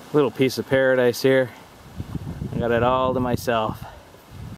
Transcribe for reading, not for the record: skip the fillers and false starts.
Little piece of paradise here. I got it all to myself.